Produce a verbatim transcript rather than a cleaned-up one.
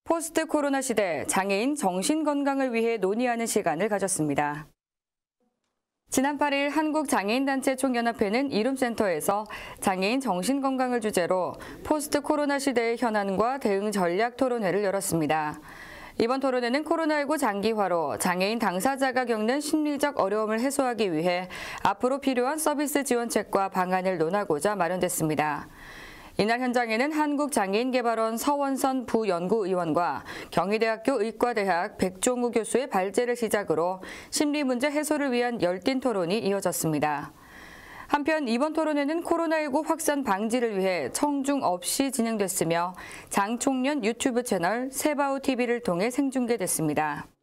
포스트 코로나 시대 장애인 정신 건강을 위해 논의하는 시간을 가졌습니다. 지난 팔 일 한국장애인단체 총연합회는 이룸센터에서 장애인 정신 건강을 주제로 포스트 코로나 시대의 현안과 대응 전략 토론회를 열었습니다. 이번 토론회는 코로나십구 장기화로 장애인 당사자가 겪는 심리적 어려움을 해소하기 위해 앞으로 필요한 서비스 지원책과 방안을 논하고자 마련됐습니다. 이날 현장에는 한국장애인개발원 서원선 부연구위원과 경희대학교 의과대학 백종우 교수의 발제를 시작으로 심리문제 해소를 위한 열띤 토론이 이어졌습니다. 한편 이번 토론회는 코로나십구 확산 방지를 위해 청중 없이 진행됐으며 장총련 유튜브 채널 세바우티비를 통해 생중계됐습니다.